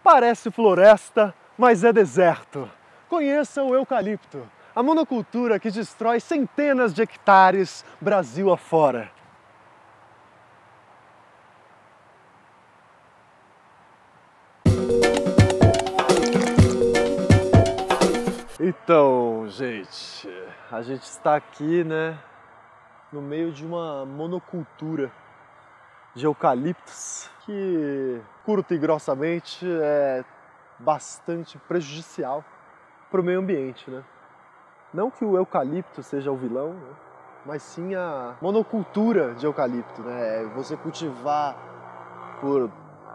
Parece floresta, mas é deserto. Conheça o eucalipto, a monocultura que destrói centenas de hectares Brasil afora. Então, gente, a gente está aqui, né, no meio de uma monocultura de eucaliptos que, curto e grossamente, é bastante prejudicial para o meio ambiente, né? Não que o eucalipto seja o vilão, né? Mas sim a monocultura de eucalipto, né? Você cultivar por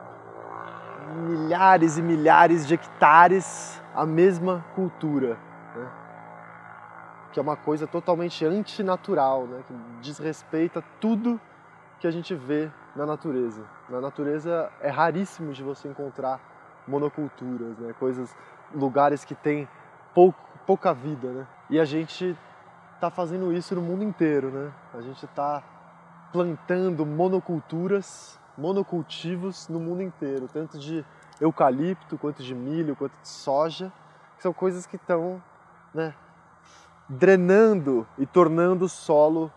milhares e milhares de hectares a mesma cultura, né? Que é uma coisa totalmente antinatural, né? Que desrespeita tudo que a gente vê na natureza. Na natureza é raríssimo de você encontrar monoculturas, né? Lugares que tem pouca vida, né? E a gente está fazendo isso no mundo inteiro, né? A gente está plantando monoculturas, monocultivos no mundo inteiro, tanto de eucalipto, quanto de milho, quanto de soja, que são coisas que estão, né, drenando e tornando o solo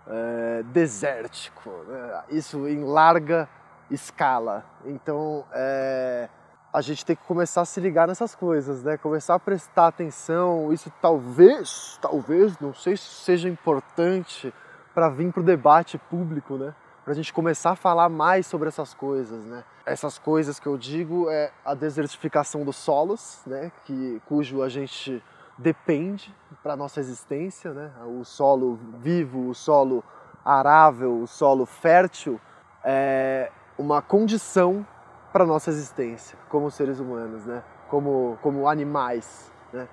desértico, né? Isso em larga escala. Então a gente tem que começar a se ligar nessas coisas, né? Começar a prestar atenção. Isso talvez, não sei se seja importante para vir para o debate público, né? Para a gente começar a falar mais sobre essas coisas, né? Essas coisas que eu digo é a desertificação dos solos, né? Cujo a gente depende para a nossa existência, né? O solo vivo, o solo arável, o solo fértil é uma condição para a nossa existência como seres humanos, né? Como animais, né?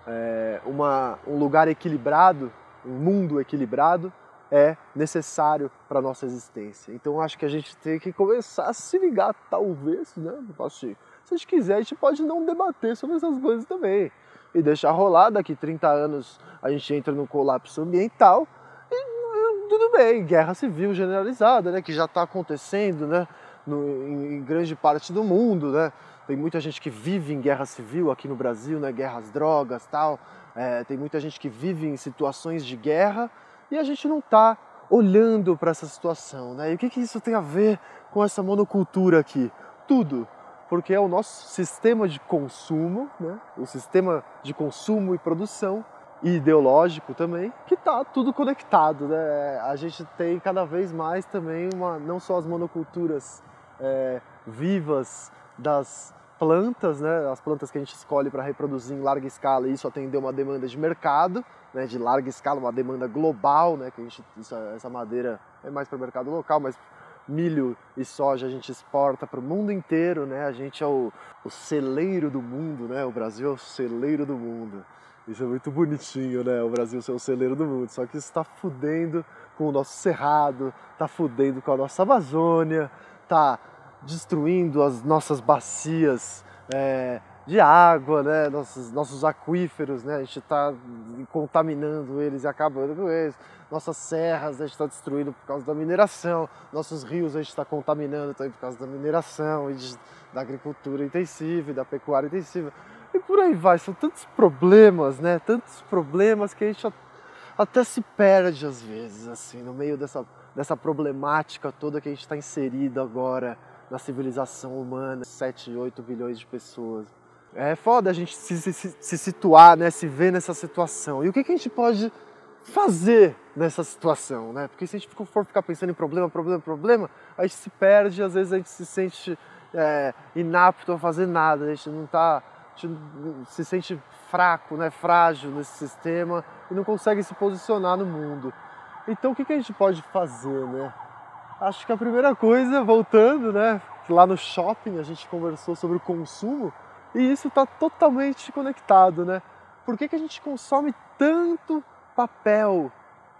Um lugar equilibrado, um mundo equilibrado é necessário para a nossa existência. Então acho que a gente tem que começar a se ligar, talvez, né? Se a gente quiser, a gente pode não debater sobre essas coisas também e deixar rolar. Daqui 30 anos a gente entra no colapso ambiental e tudo bem, guerra civil generalizada, né? Que já está acontecendo, né? Em grande parte do mundo, né? Tem muita gente que vive em guerra civil aqui no Brasil, né? Guerras, drogas, tal. Tem muita gente que vive em situações de guerra e a gente não está olhando para essa situação, né? E o que isso tem a ver com essa monocultura aqui? Tudo, porque é o nosso sistema de consumo, né? O sistema de consumo e produção, e ideológico também, que está tudo conectado, né? A gente tem cada vez mais também não só as monoculturas vivas das plantas, né? As plantas que a gente escolhe para reproduzir em larga escala, e isso atender uma demanda de mercado, né? De larga escala, uma demanda global, né? Que essa madeira é mais para o mercado local, mas milho e soja a gente exporta para o mundo inteiro, né? A gente é o celeiro do mundo, né? O Brasil é o celeiro do mundo. Isso é muito bonitinho, né? O Brasil ser o celeiro do mundo. Só que isso está fudendo com o nosso cerrado, está fudendo com a nossa Amazônia, está destruindo as nossas bacias de água, né? Nossos aquíferos, né? A gente está contaminando eles e acabando com eles. Nossas serras a gente está destruindo por causa da mineração. Nossos rios a gente está contaminando também por causa da mineração e da agricultura intensiva e da pecuária intensiva. E por aí vai, são tantos problemas, né? Tantos problemas que a gente até se perde às vezes, assim, no meio dessa problemática toda que a gente está inserido agora na civilização humana, 7, 8 bilhões de pessoas. É foda a gente se situar, né? Se ver nessa situação. E o que a gente pode fazer nessa situação, né? Porque se a gente for ficar pensando em problema, a gente se perde, às vezes a gente se sente inapto a fazer nada, a gente se sente fraco, né, frágil nesse sistema e não consegue se posicionar no mundo. Então o que a gente pode fazer, né? Acho que a primeira coisa, voltando, né, lá no shopping a gente conversou sobre o consumo e isso está totalmente conectado, né? Por que a gente consome tanto papel,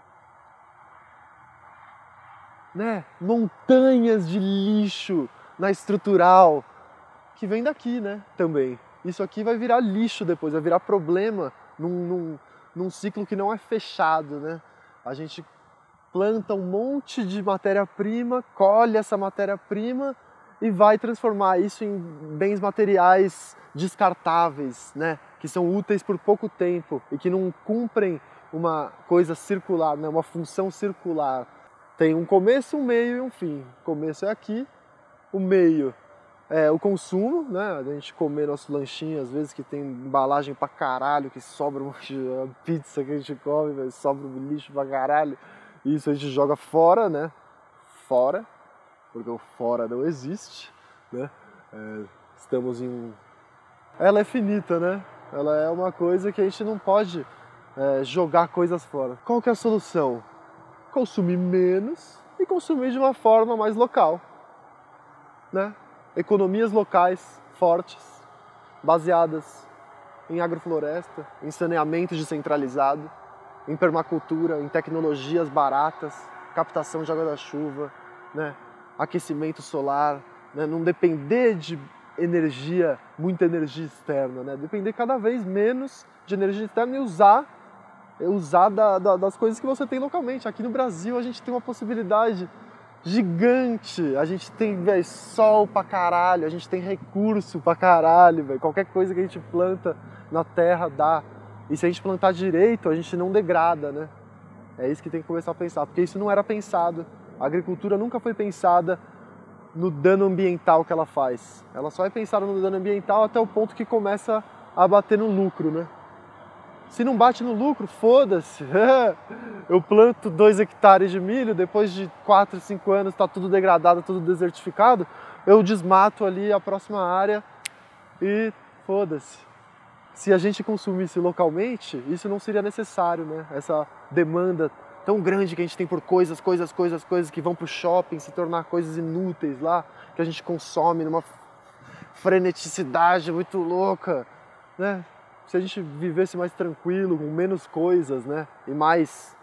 né? Montanhas de lixo na estrutural que vem daqui, né, também. Isso aqui vai virar lixo depois, vai virar problema num ciclo que não é fechado, né? A gente planta um monte de matéria-prima, colhe essa matéria-prima e vai transformar isso em bens materiais descartáveis, né? Que são úteis por pouco tempo e que não cumprem uma coisa circular, né? Uma função circular. Tem um começo, um meio e um fim. O começo é aqui, o meio é o consumo, né? A gente comer nosso lanchinho, às vezes que tem embalagem pra caralho, que sobra uma pizza que a gente come, mas sobra um lixo pra caralho. E isso a gente joga fora, né? Fora, porque o fora não existe, né? Estamos em... Ela é finita, né? Ela é uma coisa que a gente não pode jogar coisas fora. Qual que é a solução? Consumir menos e consumir de uma forma mais local, né? Economias locais fortes, baseadas em agrofloresta, em saneamento descentralizado, em permacultura, em tecnologias baratas, captação de água da chuva, né? Aquecimento solar, né? Não depender de energia, muita energia externa, né? Depender cada vez menos de energia externa e usar das coisas que você tem localmente. Aqui no Brasil a gente tem uma possibilidade gigante, a gente tem, véio, sol pra caralho, a gente tem recurso pra caralho, véio. Qualquer coisa que a gente planta na terra dá. E se a gente plantar direito, a gente não degrada, né? É isso que tem que começar a pensar, porque isso não era pensado. A agricultura nunca foi pensada no dano ambiental que ela faz. Ela só é pensada no dano ambiental até o ponto que começa a bater no lucro, né? Se não bate no lucro, foda-se. Eu planto 2 hectares de milho, depois de 4, 5 anos está tudo degradado, tudo desertificado, eu desmato ali a próxima área e foda-se. Se a gente consumisse localmente, isso não seria necessário, né? Essa demanda tão grande que a gente tem por coisas que vão pro shopping se tornar coisas inúteis lá, que a gente consome numa freneticidade muito louca, né? Se a gente vivesse mais tranquilo, com menos coisas, né? E mais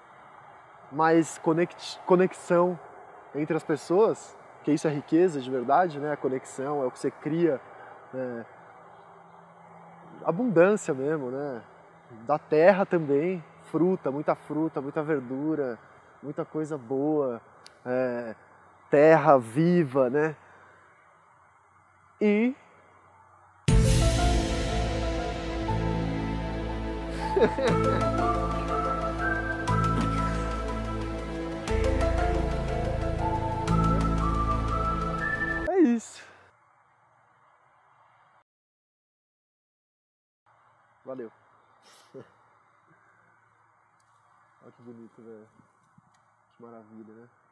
conexão entre as pessoas, que isso é riqueza de verdade, né? A conexão é o que você cria, né? Abundância mesmo, né? Da terra também, muita verdura, muita coisa boa, terra viva, né? E é isso. Valeu. Olha que bonito, velho. Que maravilha, né?